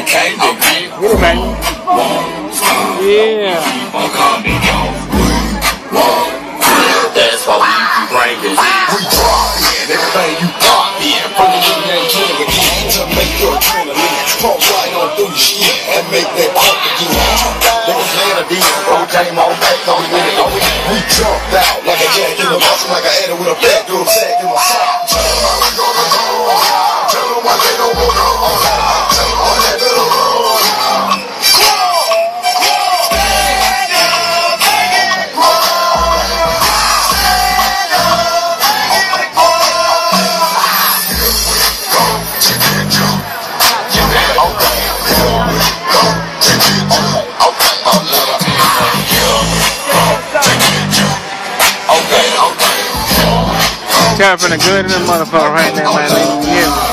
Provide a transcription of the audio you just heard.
came to get Get it, man. Yeah. That's why we bring it. We drop in everything you pop in. From the ain't killing again to make your adrenaline pump right on through your skin and make that pump again. They was laying a deal, but we came on back on the minute. We jumped out like a jack in the box, like I had it with a back door sack in my sock. Tell them how we gonna go. Tell them why they don't wanna go. Tell them why they better go. Tell from the good in the motherfucker right there, man. Yeah.